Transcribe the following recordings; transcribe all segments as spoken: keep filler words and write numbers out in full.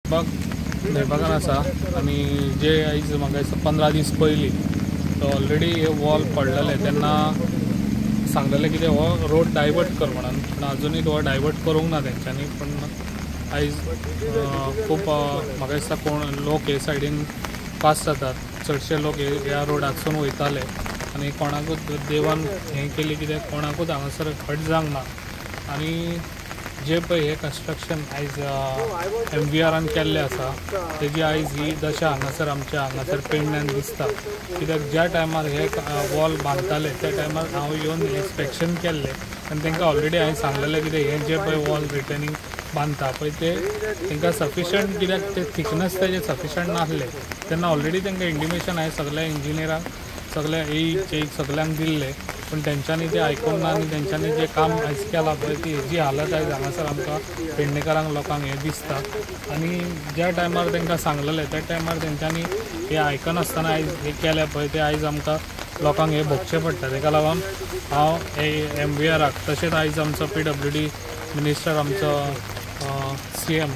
बघ विभागान आसा आनी जे आयज म्हाका दिसता पंदरा दीस पयलीं तो ऑलरेडी हे वॉल पडलेले तेन्ना सांगलेले कितें हो रोड डायवर्ट कर म्हणून, पूण आजुनूय तो डायवर्ट करूंक ना तेंच्यांनी. पूण आयज खूब म्हाका दिसता कोण लोक हे सायडीन पास जातात, चडशे लोक ह्या रोडाकसून वयताले आनी कोणाकूच देवान हें केली कित्याक कोणाकूच हांगासर हट जावंक ना. आनी जे पळय हे कन्स्ट्रक्शन आयज एम व्ही आरान केल्लें आसा तेजी आयज ही दशा हांगासर आमच्या हांगासर पेडण्यान दिसता. कित्याक ज्या टायमार हे वॉल बांदताले त्या टायमार हांव येवन इन्स्पेक्शन केल्लें आनी तांकां ऑलरेडी हांवें सांगलेलें कितें हें जे पळय वॉल रिटर्निंग बांदता पळय ते तांकां सफिशंट कित्याक ते थिकनेस तेजे सफिशंट नासले तेन्ना ऑलरेडी तांकां इंटिमेशन हांवें सगळ्या इंजिनियरांक सगळ्या एईक सगळ्यांक दिल्ले. पूण तेंच्यांनी ते आयकूंक ना आनी तेंच्यांनी जे काम आयज केलां पळय ती हेजी हालत आयज हांगासर आमकां पेडणेकारांक लोकांक हें दिसता. आनी ज्या टायमार तांकां सांगलेलें त्या टायमार तेंच्यांनी हे आयकनासतना आयज हे केलें पळय ते आयज आमकां लोकांक हे भोगचें पडटा. ताका लागून हांव हे एम व्ही आराक तशेंच आयज आमचो पी डब्ल्यू डी मिनिस्टर आमचो सी एम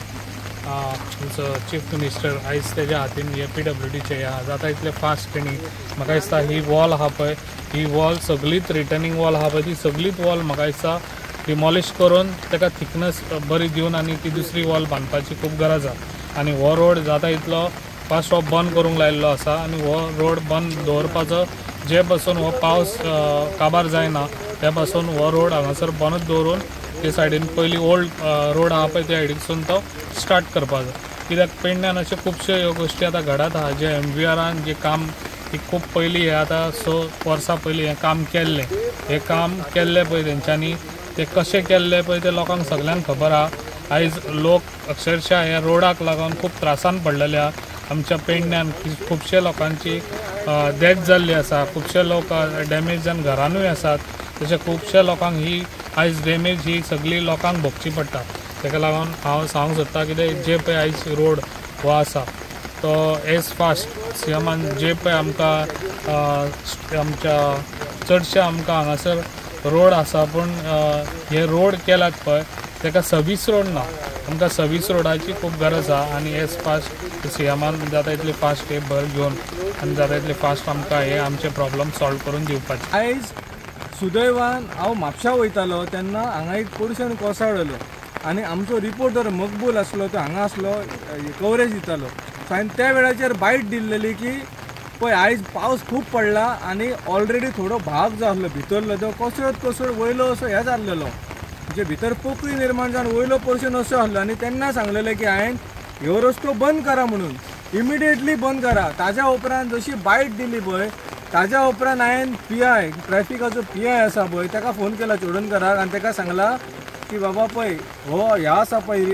आमचो चीफ मिनिस्टर आयज तेज्या हातीन हे पी डब्ल्यू डीचे ह्या जाता इतले फास्ट तेणी म्हाका दिसता ही वॉल आहा पळय ही वॉल सगळीच रिटर्निंग वॉल आहा पळय ती सगळीच वॉल म्हाका दिसता डिमॉलिश करून ताका थिकनेस बरी दिवन आनी ती दुसरी वॉल बांदपाची खूब गरज आसा. आनी हो रोड जाता इतलो फास्ट हो बंद करूंक लायिल्लो आसा आनी हो रोड बंद दवरपाचो जे पासून हो पावस काबार जायना त्या पासून हो रोड हांगासर बंदूच दवरून ते सायडीन पयलीं ओल्ड रोड आहा पळय त्या सायडीकसून तो स्टार्ट करपाचो. कित्याक पेडण्यान अशे खुबशे ह्यो गोश्टी आतां घडत आहा जे एम व्ही आरान जे काम ही खूब पयलीं हे आतां स वर्सां पयलीं हें काम केल्लें हें काम केल्लें पळय तेंच्यांनी तें कशें केल्लें पळय तें लोकांक सगळ्यांक खबर आहा. आयज लोक अक्षरशा ह्या रोडाक लागून खूब त्रासान पडलेले आहा. आमच्या पेडण्यान खुबशे लोकांची डेथ जाल्ली आसा, खुबशे लोक डॅमेज जावन घरानूय आसात. तशें खुबशे लोकांक ही आयज डॅमेज ही सगळी लोकांक भोगची पडटा. ताका लागून हांव सांगूंक सोदतां कितें जे पळय आयज रोड हो आसा तो एज फास्ट सी एमान जे पळय आमकां आमच्या चडशे आमकां हांगासर रोड आसा पूण हे रोड केल्यात पळय ताका सर्वीस रोड ना. आमकां सर्वीस रोडाची खूब गरज आहा आनी एज फास्ट सी एमान जाता इतली फास्ट हे भर घेवन आनी जाता इतले फास्ट आमकां हे आमचे प्रॉब्लम सॉल्व करून दिवपाचे. आयज सुदैवान हांव म्हापशा वयतालो तेन्ना हांगा एक पोर्शन कोसळ्ळलो आनी आमचो रिपोर्टर मकबूल आसलो तो हांगा आसलो कवरेज दितालो. सो हांवें त्या वेळाचेर बायट दिल्लेली की पळय आयज पावस खूब पडला आनी ऑलरेडी थोडो भाग जो आसलो भितरलो तो कोसळत कोसळत वयलो असो हे जाल्लेलो म्हणजे भितर पोकळी निर्माण जावन वयलो पोर्शन असो आसलो. आनी तेन्ना सांगलेलें की हांवें ह्यो रस्तो बंद करा म्हणून इमिडिएटली बंद करा. ताज्या उपरांत जशी बायट दिली पळय ताज्या उपरांत हांवें पी आय ट्रॅफिकाचो पी आय आसा पळय ताका फोन केला चोडणकराक आनी ताका सांगला की बाबा पळय हो ह्या आसा पळय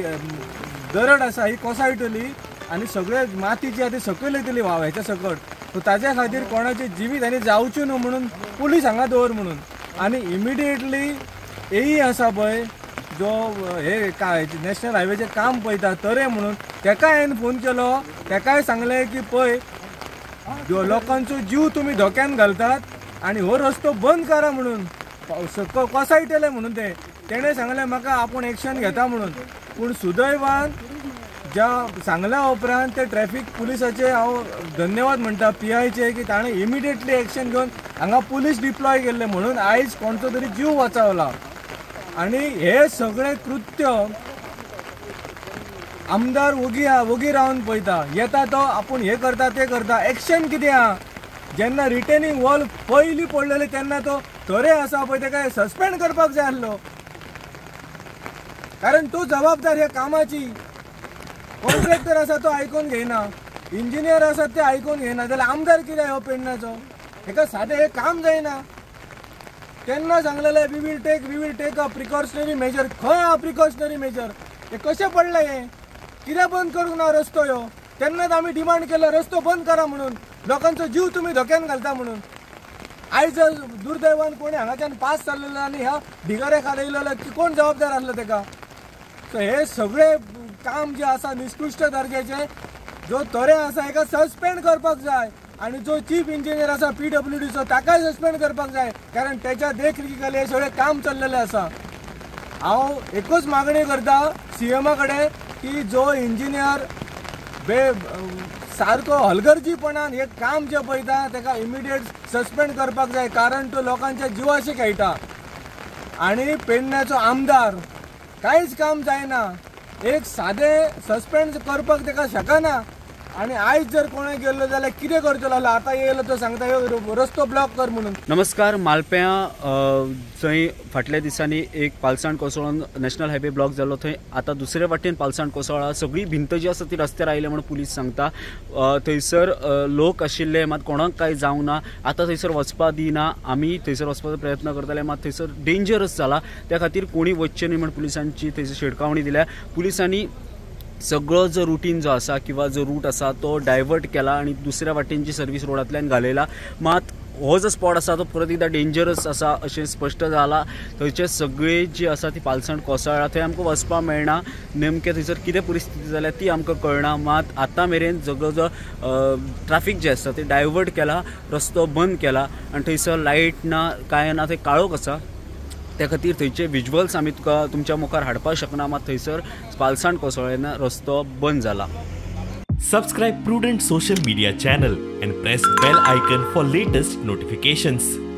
दरड आसा ही कोसळटली आनी सगळे माती जी आहा ती सकयल येतली व्हांवच्या सकट. सो ताज्या खातीर कोणाची जिवीत आनी जावची न्हू म्हणून पुलीस हांगा दवर म्हणून. आनी इमिडिएटली एई आसा पळय जो हे काय नॅशनल हायवेचें काम पळयता तरे म्हणून ताका हांवें फोन केलो. ताकाय सांगलें की पळय लोकांचो जीव तुमी धोक्यान घालतात आनी हो रस्तो बंद करा म्हणून कोसळटले म्हणून ते तेणें सांगलें म्हाका आपूण एक्शन घेता म्हणून. पूण सुदैवान ज्या सांगल्या उपरांत ते ट्रॅफिक पुलिसाचे हांव धन्यवाद म्हणटा पी आयचे की ताणें इमिडिएटली एक्शन घेवन हांगा पुलीस डिप्लॉय केल्ले म्हणून आयज कोणचो तरी जीव वाचवला. आनी हे सगळे कृत्य आमदार वगी वगी रावन पळयता येता तो आपूण हे करता ते करता एक्शन कितें आहा. जेन्ना रिटर्निंग वॉल पयलीं पडलेले तेन्ना तो तरे आसा पळय ताका सस्पेंड करपाक जाय आसलो कारण तो जबाबदार ह्या कामाची. कॉन्ट्रॅक्टर आसा तो आयकून घेयना, इंजिनियर आसात ते आयकून घेयना जाल्यार आमदार कितें हो पेडण्याचो. हेका सादें हे काम जायना. तेन्ना सांगलेले we will take we will take a precautionary measure. खंय हा प्रिकॉशनरी मेजर? हे कशें पडले हे कित्याक बंद करूंक ना रस्तो ह्यो? तेन्नाच आमी डिमांड केलो रस्तो बंद करा म्हणून, लोकांचो जीव तुमी धोक्यान घालता म्हणून. आयज दुर्दैवान कोणी हांगाच्यान पास जाल्लेलो आनी ह्या ढिगाऱ्या खाला येयलेलो कोण जबाबदार आसलो ताका? सो हे सगळे काम जे आसा निकृश्ट दर्जाचे जो तरे आसा हेका सस्पेंड करपाक जाय आनी जो चीफ इंजिनियर आसा पी डब्ल्यू डीचो ताकाय सस्पेंड करपाक जाय कारण त्याच्या देखरेखी खाली हे सगळे काम चल्लेले आसा. हांव एकूच मागणी करता सी एमा कडेन की जो इंजिनियर बे सारको हलगर्जीपणान एक काम जे पळयता ताका इमिडिएट सस्पेंड करपाक जाय, कारण तो लोकांच्या जिवाशी खेळटा. आणि पेडण्याचो आमदार कांयच काम जायना, एक सादें सस्पेंड करपाक ताका शकना. आणि आयज जर कोणें गेल्लो जाल्यार कितें करतलो, आतां येयलो तो सांगता रस्तो ब्लॉक कर म्हणून. नमस्कार. मालप्यां थंय फाटल्या दिसांनी एक पालसाण कोसळून नॅशनल हायवे ब्लॉक जालो. थंय आतां दुसरे वाटेन पालसाण कोसळ्ळा. सगळी भिंत जी आसा ती रस्त्यार आयल्या म्हणून पुलीस सांगता. थंयसर लोक आशिल्ले, मात कोणाक कांय जावंक ना. आतां थंयसर वचपा दिना. आमी थंयसर वचपाचो प्रयत्न करतले, मात थंयसर डेंजरस जाला. त्या खातीर कोणी वचचें न्ही म्हणून पुलिसांची थंयसर शिडकावणी दिल्या. पुलिसांनी सगळो जो रुटीन जो आसा किंवा जो रूट आसा तो डायवर्ट केला आणि दुसऱ्या वाटेनची सर्वीस रोडांतल्यान घालयला. मात हो जो स्पॉट आसा तो परत एकदा डेंजरस आसा अशें स्पश्ट जाला. थंयचे सगळे जी आसा ती पालसण कोसळ्ळा. थंय आमकां वचपाक मेळना. नेमकें थंयसर कितें परिस्थिती जाल्या ती आमकां कळना. मात आतां मेरेन सगळो जो ट्रॅफिक जे आसा ते डायवर्ट केला, रस्तो बंद केला आनी थंयसर लायट ना, कांय ना, थंय काळोख आसा. त्या खातीर थंयचे विज्युअल्स आमी तुका तुमच्या मुखार हाडपाक शकना. मात थंयसर पालसाण कोसळ्ळेना रस्तो बंद जाला. Subscribe Prudent social media channel and press bell icon for latest notifications.